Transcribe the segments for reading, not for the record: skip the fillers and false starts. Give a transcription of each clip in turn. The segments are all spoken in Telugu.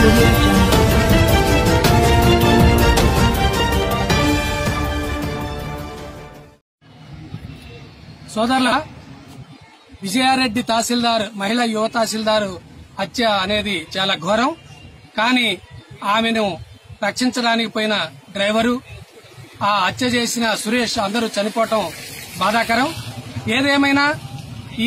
సోదరుల విజయారెడ్డి తహసీల్దార్ మహిళా యువ తహసీల్దార్ హత్య అనేది చాలా ఘోరం. కానీ ఆమెను రక్షించడానికి పోయిన డ్రైవరు, ఆ హత్య చేసిన సురేష్ అందరూ చనిపోవటం బాధాకరం. ఏదేమైనా ఈ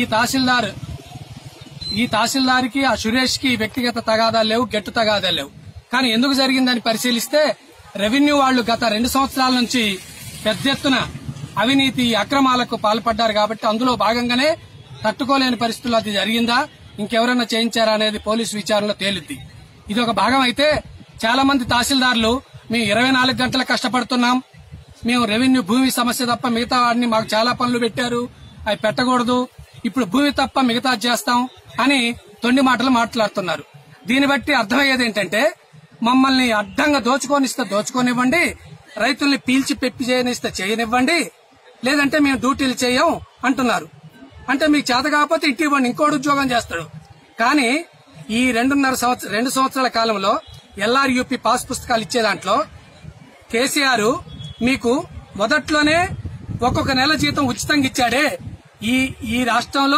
తహసీల్దార్కి ఆ సురేష్ కి వ్యక్తిగత తగాదాలు లేవు, గట్టు తగాదాలు లేవు. కానీ ఎందుకు జరిగిందని పరిశీలిస్తే రెవెన్యూ వాళ్లు గత 2 సంవత్సరాల నుంచి పెద్ద ఎత్తున అవినీతి అక్రమాలకు పాల్పడ్డారు. కాబట్టి అందులో భాగంగానే తట్టుకోలేని పరిస్థితుల్లో అది జరిగిందా, ఇంకెవరైనా చేయించారా అనేది పోలీసు విచారణలో తేలుద్ది. ఇది ఒక భాగం అయితే చాలా మంది తహసీల్దార్లు మేము 24 గంటలు కష్టపడుతున్నాం, మేము రెవెన్యూ భూమి సమస్య తప్ప మిగతా వాడిని మాకు చాలా పనులు పెట్టారు, అవి పెట్టకూడదు, ఇప్పుడు భూమి తప్ప మిగతా చేస్తాం అని తొండి మాటలు మాట్లాడుతున్నారు. దీన్ని బట్టి అర్థమయ్యేది ఏంటంటే మమ్మల్ని అడ్డంగా దోచుకోనిస్తే దోచుకోనివ్వండి, రైతుల్ని పీల్చి పెప్పి చేయనిస్తే చేయనివ్వండి, లేదంటే మేము డ్యూటీలు చేయం అంటున్నారు. అంటే మీకు చేత కాకపోతే ఇంటి ఇవ్వండి, ఇంకోటి ఉద్యోగం చేస్తాడు. కానీ ఈ 2 సంవత్సరాల కాలంలో LRUP పాస్ పుస్తకాలు ఇచ్చే దాంట్లో కేసీఆర్ మీకు మొదట్లోనే ఒక్కొక్క నెల జీతం ఉచితంగా ఇచ్చాడే. ఈ రాష్ట్రంలో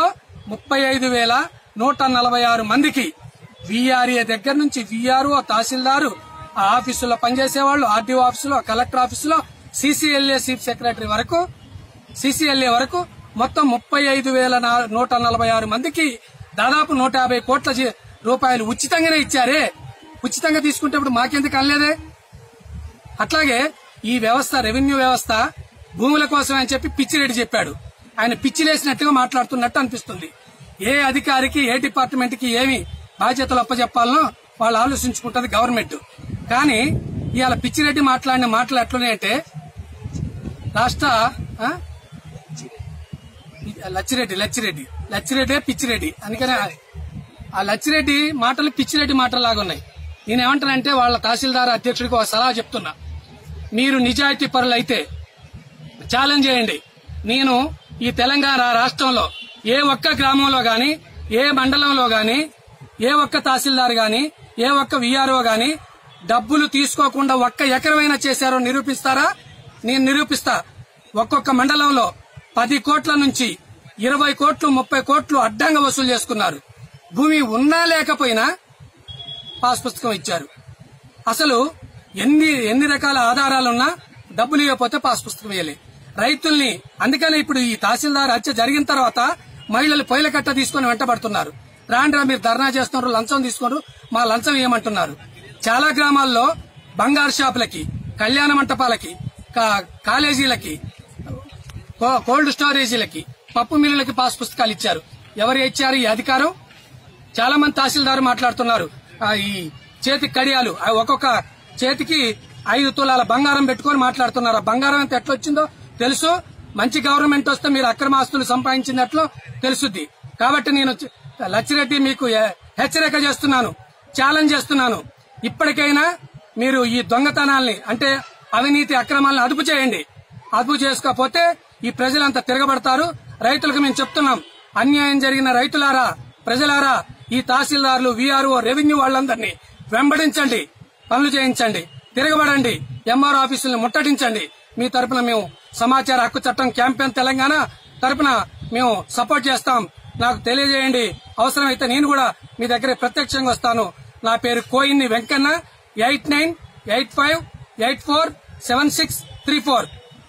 35,146 మందికి VRA దగ్గర నుంచి VRO, తహసీల్దారు, ఆ ఆఫీసులో పనిచేసేవాళ్లు, RDO ఆఫీసులో, కలెక్టర్ ఆఫీసులో, CCLA చీఫ్ సెక్రటరీ వరకు, CCLA వరకు మొత్తం 35,146 మందికి దాదాపు 150 కోట్ల రూపాయలు ఉచితంగానే ఇచ్చారే. ఉచితంగా తీసుకుంటే ఇప్పుడు మాకెందుకు అనలేదే? అట్లాగే ఈ వ్యవస్థ, రెవెన్యూ వ్యవస్థ భూముల కోసం అని చెప్పి పిచ్చిరెడ్డి చెప్పాడు. ఆయన పిచ్చిలేసినట్టుగా మాట్లాడుతున్నట్టు అనిపిస్తుంది. ఏ అధికారికి, ఏ డిపార్ట్మెంట్ కి ఏమి బాధ్యతలు అప్పచెప్పాలనో వాళ్ళు ఆలోచించుకుంటది గవర్నమెంట్. కానీ ఇవాళ పిచ్చిరెడ్డి మాట్లాడిన మాటలు ఎట్లున్నాయంటే రాష్ట్ర లచ్చిరెడ్డి పిచ్చిరెడ్డి, అందుకనే ఆ లచ్చిరెడ్డి మాటలు పిచ్చిరెడ్డి మాటలు లాగా ఉన్నాయి. నేనేమంటానంటే వాళ్ళ తహసీల్దార్ అధ్యక్షుడికి ఒక సలహా చెప్తున్నా. మీరు నిజాయితీ పరులైతే ఛాలెంజ్ చేయండి. నేను ఈ తెలంగాణ రాష్ట్రంలో ఏ ఒక్క గ్రామంలో గాని, ఏ మండలంలో గాని, ఏ ఒక్క తహసీల్దార్ గాని, ఏ ఒక్క VRO గాని డబ్బులు తీసుకోకుండా ఒక్క ఎకరమైనా చేశారో నిరూపిస్తారా? నేను నిరూపిస్తా. ఒక్కొక్క మండలంలో 10 కోట్ల నుంచి 20 కోట్లు, 30 కోట్లు అడ్డంగా వసూలు చేసుకున్నారు. భూమి ఉన్నా లేకపోయినా పాస్ పుస్తకం ఇచ్చారు. అసలు ఎన్ని రకాల ఆధారాలున్నా డబ్బులు ఇవ్వకపోతే పాస్ పుస్తకం ఇవ్వలే రైతుల్ని. అందుకనే ఇప్పుడు ఈ తహసీల్దార్ హత్య జరిగిన తర్వాత మహిళలు పొయ్యిల కట్ట తీసుకుని వెంటబడుతున్నారు. రాండ్రా మీరు ధర్నా చేస్తున్నారు, లంచం తీసుకున్నారు, మా లంచం ఇవ్వమంటున్నారు. చాలా గ్రామాల్లో బంగారు షాపులకి, కళ్యాణ మంటపాలకి, కాలేజీలకి, కోల్డ్ స్టోరేజీలకి, పప్పు మిల్లులకి పాస్ పుస్తకాలు ఇచ్చారు. ఎవరు ఇచ్చారు ఈ అధికారం? చాలా మంది తహసీల్దారు మాట్లాడుతున్నారు. ఈ చేతి కడియాలు, ఒక్కొక్క చేతికి 5 తులాల బంగారం పెట్టుకుని మాట్లాడుతున్నారు. బంగారం ఎంత ఎట్లొచ్చిందో తెలుసు. మంచి గవర్నమెంట్ వస్తే మీరు అక్రమాస్తులు సంపాదించినట్లు తెలుసుద్ది. కాబట్టి నేను లచ్చిరెడ్డి మీకు హెచ్చరిక చేస్తున్నాను, ఛాలెంజ్ చేస్తున్నాను. ఇప్పటికైనా మీరు ఈ దొంగతనాల్ని, అంటే అవినీతి అక్రమాలను అదుపు చేయండి. అదుపు చేసుకోకపోతే ఈ ప్రజలంతా తిరగబడతారు. రైతులకు మేము చెప్తున్నాం, అన్యాయం జరిగిన రైతులారా, ప్రజలారా, ఈ తహసీల్దార్లు, VRO, రెవెన్యూ వాళ్ళందరినీ వెంబడించండి, పనులు చేయించండి, తిరగబడండి, MRO ఆఫీసులను ముట్టడించండి. మీ తరపున మేము సమాచార హక్కు చట్టం క్యాంపెయిన్ తెలంగాణ తరపున మేము సపోర్ట్ చేస్తాం. నాకు తెలియజేయండి. అవసరమైతే నేను కూడా మీ దగ్గర ప్రత్యక్షంగా వస్తాను. నా పేరు కోయిన్ని వెంకన్న. 8985847634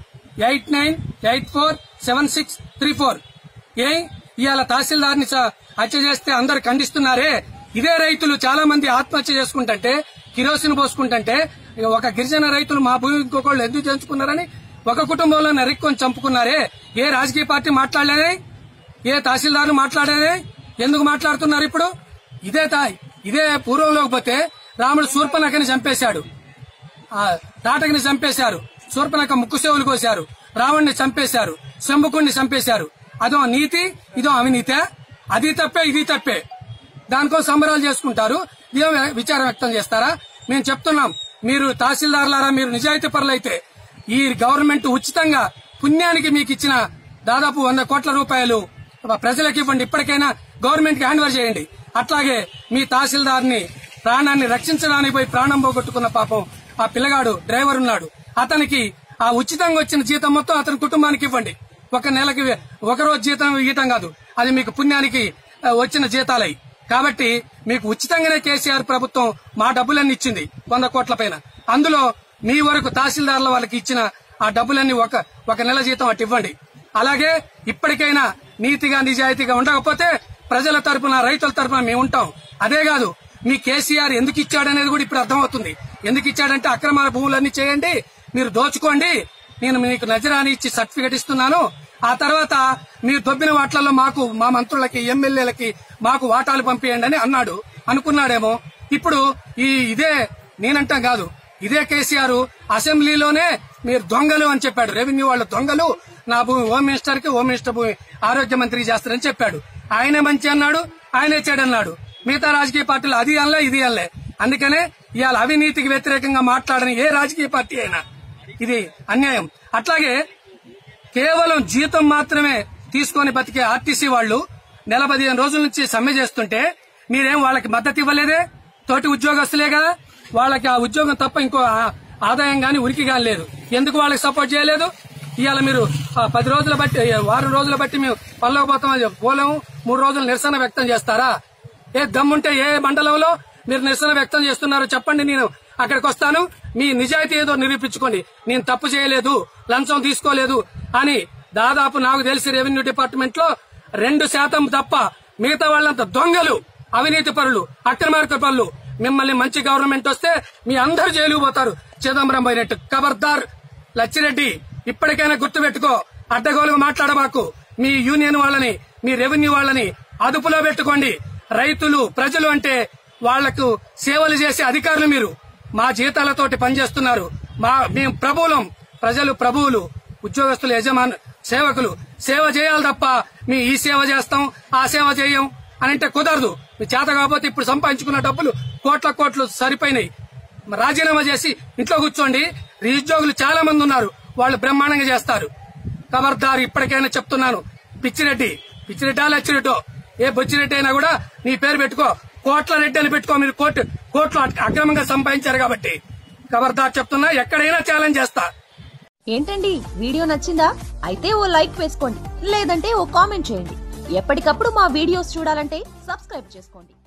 89847634. ఇవాళ తహసీల్దార్ని హత్య చేస్తే అందరు ఖండిస్తున్నారే. ఇదే రైతులు చాలా మంది ఆత్మహత్య చేసుకుంటుంటే, కిరోసిన్ పోసుకుంటుంటే, ఒక గిరిజన రైతులు మా భూమి ఇంకొకళ్ళు ఎందుకు చేయించుకున్నారని ఒక కుటుంబంలో నరిక్కొని చంపుకున్నారే. ఏ రాజకీయ పార్టీ మాట్లాడలేదే? ఏ తహసీల్దార్ మాట్లాడేదే? ఎందుకు మాట్లాడుతున్నారు ఇప్పుడు? ఇదే పూర్వంలోకి పోతే రాముడు శూర్పణఖని చంపేశాడు, తాటకిని చంపేశారు, శూర్పణఖ ముక్కు సేవలు కోశారు, రావణ్ణి చంపేశారు, శంభుకుణ్ణి చంపేశారు. అదో నీతి, ఇదో అవినీతే? అది తప్పే, ఇది తప్పే. దానికో సంబరాలు చేసుకుంటారు, ఇదో విచారం వ్యక్తం చేస్తారా? మేము చెప్తున్నాం, మీరు తహసీల్దార్లారా, మీరు నిజాయితీ పరులైతే ఈ గవర్నమెంట్ ఉచితంగా పుణ్యానికి మీకు ఇచ్చిన దాదాపు 100 కోట్ల రూపాయలు ప్రజలకు ఇవ్వండి. ఇప్పటికైనా గవర్నమెంట్ కి హ్యాండ్ ఓవర్ చేయండి. అట్లాగే మీ తహసీల్దార్ ని ప్రాణాన్ని రక్షించడానికి పోయి ప్రాణం పోగొట్టుకున్న పాపం ఆ పిల్లగాడు డ్రైవర్ ఉన్నాడు. అతనికి ఆ ఉచితంగా వచ్చిన జీతం మొత్తం అతని కుటుంబానికి ఇవ్వండి. ఒక నెలకి ఒక రోజు జీతం ఇవ్వటం కాదు, అది మీకు పుణ్యానికి వచ్చిన జీతాలై. కాబట్టి మీకు ఉచితంగానే కేసీఆర్ ప్రభుత్వం మా డబ్బులన్నీ ఇచ్చింది 100 కోట్ల పైన. అందులో మీ వరకు తహసీల్దార్ల వాళ్ళకి ఇచ్చిన ఆ డబ్బులన్నీ ఒక నెల జీతం అటు ఇవ్వండి. అలాగే ఇప్పటికైనా నీతిగా నిజాయితీగా ఉండకపోతే ప్రజల తరపున రైతుల తరపున మేము ఉంటాం. అదే కాదు, మీ కేసీఆర్ ఎందుకు ఇచ్చాడనేది కూడా ఇప్పుడు అర్థమవుతుంది. ఎందుకు ఇచ్చాడంటే అక్రమ భూములన్నీ చేయండి, మీరు దోచుకోండి, నేను మీకు నజరాని ఇచ్చి సర్టిఫికెట్ ఇస్తున్నాను, ఆ తర్వాత మీరు దొబ్బిన వాట్లలో మాకు మా మంత్రులకి ఎమ్మెల్యేలకి మాకు వాటాలు పంపియండి అని అన్నాడు. అనుకున్నాడేమో. ఇప్పుడు ఇదే నేనంటాం కాదు, ఇదే కేసీఆర్ అసెంబ్లీలోనే మీరు దొంగలు అని చెప్పాడు. రెవెన్యూ వాళ్ళు దొంగలు, నా భూమి హోమ్ మినిస్టర్ భూమి ఆరోగ్య మంత్రి చేస్తారని చెప్పాడు. ఆయనే మంచి అన్నాడు, ఆయనే చెడన్నాడు. మిగతా రాజకీయ పార్టీలు అది అనలే ఇది అనలే. అందుకనే ఇవాళ అవినీతికి వ్యతిరేకంగా మాట్లాడని ఏ రాజకీయ పార్టీ అయినా ఇది అన్యాయం. అట్లాగే కేవలం జీతం మాత్రమే తీసుకొని బతికే ఆర్టీసీ వాళ్ళు 15 రోజుల నుంచి సమ్మె చేస్తుంటే మీరేం వాళ్ళకి మద్దతు ఇవ్వలేదే? తోటి ఉద్యోగస్తులేగా, వాళ్ళకి ఆ ఉద్యోగం తప్ప ఇంకో ఆదాయం గాని ఉనికి గాని లేదు. ఎందుకు వాళ్ళకి సపోర్ట్ చేయలేదు? ఇవాళ మీరు 10 రోజుల బట్టి వారం రోజుల బట్టి మేము పోలేము 3 రోజులు నిరసన వ్యక్తం చేస్తారా? ఏ దమ్ముంటే ఏ మండలంలో మీరు నిరసన వ్యక్తం చేస్తున్నారో చెప్పండి, నేను అక్కడికి వస్తాను. మీ నిజాయితీ ఏదో నిరూపించుకోండి. నేను తప్పు చేయలేదు, లంచం తీసుకోలేదు అని. దాదాపు నాకు తెలిసి రెవెన్యూ డిపార్ట్మెంట్ లో 2% తప్ప మిగతా వాళ్ళంతా దొంగలు, అవినీతి పరులు, అక్రమార్క పరులు. మిమ్మల్ని మంచి గవర్నమెంట్ వస్తే మీ అందరూ జైలుకు పోతారు, చిదంబరం పోయినట్టు. ఖబర్దార్ లచ్చిరెడ్డి, ఇప్పటికైనా గుర్తుపెట్టుకో, అడ్డగోలుగా మాట్లాడబాకు. మీ యూనియన్ వాళ్ళని, మీ రెవెన్యూ వాళ్ళని అదుపులో పెట్టుకోండి. రైతులు ప్రజలు అంటే వాళ్లకు సేవలు చేసే అధికారులు మీరు. మా జీతాలతోటి పనిచేస్తున్నారు. మేము ప్రభువులం, ప్రజలు ప్రభువులు, ఉద్యోగస్తులు యజమాను సేవకులు. సేవ చేయాలి తప్ప మీ ఈ సేవ చేస్తాం ఆ సేవ చేయం అని అంటే కుదరదు. మీ చేత కాకపోతే ఇప్పుడు సంపాదించుకున్న డబ్బులు కోట్లు సరిపోయినాయి. రాజీనామా చేసి ఇంట్లో కూర్చోండి. నిరుద్యోగులు చాలా మంది ఉన్నారు, వాళ్ళు బ్రహ్మాండంగా చేస్తారు. ఖబర్దార్, ఇప్పటికైనా చెప్తున్నాను. పిచ్చిరెడ్డా లచ్చిరెడ్డో ఏ బొచ్చిరెడ్డి అయినా కూడా నీ పేరు పెట్టుకో, కోట్ల రెడ్డి అని పెట్టుకో. మీరు కోట్లు అక్రమంగా సంపాదించారు కాబట్టి ఖబర్దార్ చెప్తున్నా, ఎక్కడైనా ఛాలెంజ్ చేస్తా. ఏంటండి, వీడియో నచ్చిందా? అయితే ఓ లైక్ వేసుకోండి, లేదంటే ఓ కామెంట్ చేయండి. ఎప్పటికప్పుడు మా వీడియోస్ చూడాలంటే సబ్స్క్రైబ్ చేసుకోండి.